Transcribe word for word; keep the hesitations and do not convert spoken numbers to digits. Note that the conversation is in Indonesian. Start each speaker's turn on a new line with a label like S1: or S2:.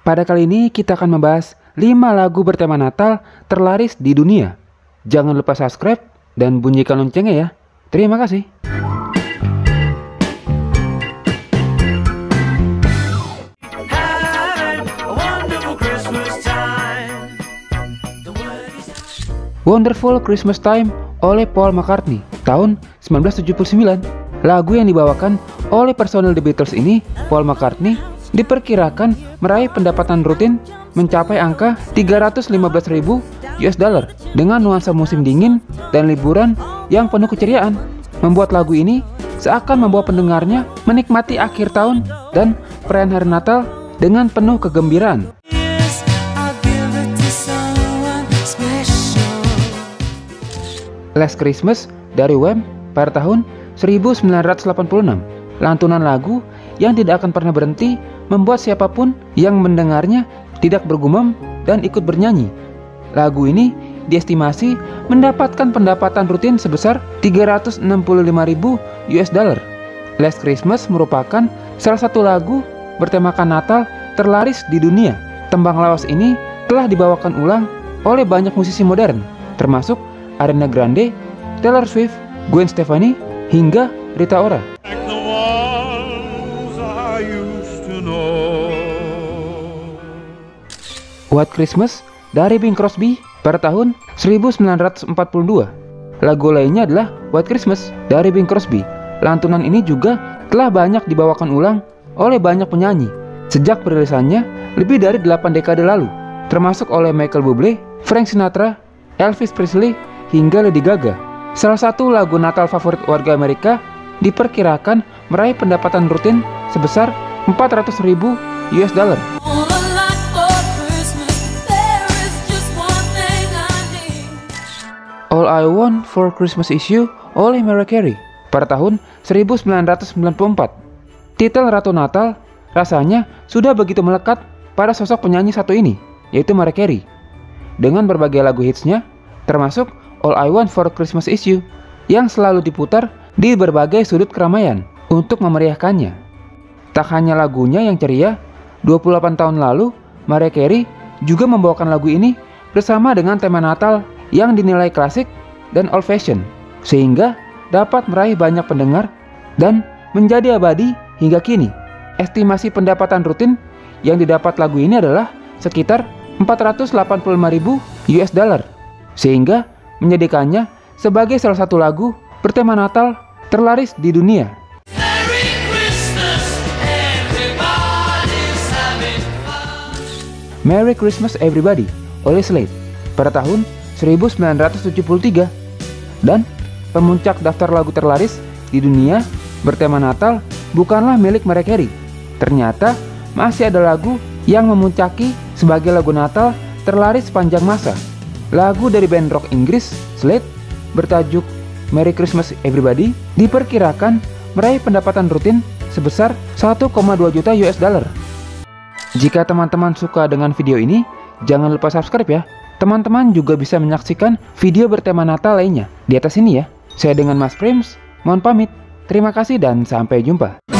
S1: Pada kali ini kita akan membahas lima lagu bertema Natal terlaris di dunia. Jangan lupa subscribe dan bunyikan loncengnya ya. Terima kasih. Wonderful Christmas Time oleh Paul McCartney tahun sembilan belas tujuh puluh sembilan. Lagu yang dibawakan oleh personil The Beatles ini, Paul McCartney, diperkirakan meraih pendapatan rutin mencapai angka tiga ratus lima belas ribu U S dollar dengan nuansa musim dingin dan liburan yang penuh keceriaan, membuat lagu ini seakan membawa pendengarnya menikmati akhir tahun dan perayaan hari Natal dengan penuh kegembiraan. Last Christmas dari Wham pada tahun seribu sembilan ratus delapan puluh enam. Lantunan lagu yang tidak akan pernah berhenti membuat siapapun yang mendengarnya tidak bergumam dan ikut bernyanyi. Lagu ini diestimasi mendapatkan pendapatan rutin sebesar tiga ratus enam puluh lima ribu U S dollar. Last Christmas merupakan salah satu lagu bertemakan Natal terlaris di dunia. Tembang lawas ini telah dibawakan ulang oleh banyak musisi modern, termasuk Ariana Grande, Taylor Swift, Gwen Stefani, hingga Rita Ora. White Christmas dari Bing Crosby pada tahun seribu sembilan ratus empat puluh dua. Lagu lainnya adalah White Christmas dari Bing Crosby. Lantunan ini juga telah banyak dibawakan ulang oleh banyak penyanyi sejak perilisannya lebih dari delapan dekade lalu, termasuk oleh Michael Bublé, Frank Sinatra, Elvis Presley, hingga Lady Gaga. Salah satu lagu Natal favorit warga Amerika diperkirakan meraih pendapatan rutin sebesar empat ratus ribu U S dollar. All I Want for Christmas Is You oleh Mariah Carey pada tahun seribu sembilan ratus sembilan puluh empat. Titel Ratu Natal rasanya sudah begitu melekat pada sosok penyanyi satu ini, yaitu Mariah Carey. Dengan berbagai lagu hitsnya, termasuk All I Want for Christmas Is You, yang selalu diputar di berbagai sudut keramaian untuk memeriahkannya. Tak hanya lagunya yang ceria, dua puluh delapan tahun lalu, Mariah Carey juga membawakan lagu ini bersama dengan tema Natal yang dinilai klasik dan old fashion, sehingga dapat meraih banyak pendengar dan menjadi abadi hingga kini. Estimasi pendapatan rutin yang didapat lagu ini adalah sekitar empat ratus delapan puluh lima ribu U S dollar, sehingga menjadikannya sebagai salah satu lagu bertema Natal terlaris di dunia. Merry Christmas, everybody's having fun. Merry Christmas Everybody oleh Slade pada tahun seribu sembilan ratus tujuh puluh tiga. Dan pemuncak daftar lagu terlaris di dunia bertema Natal bukanlah milik Mariah Carey. Ternyata masih ada lagu yang memuncaki sebagai lagu Natal terlaris sepanjang masa. Lagu dari band rock Inggris Slade bertajuk Merry Christmas Everybody diperkirakan meraih pendapatan rutin sebesar satu koma dua juta U S dollar. Jika teman-teman suka dengan video ini, jangan lupa subscribe ya. Teman-teman juga bisa menyaksikan video bertema Natal lainnya di atas ini ya. Saya dengan Mas Prims, mohon pamit. Terima kasih dan sampai jumpa.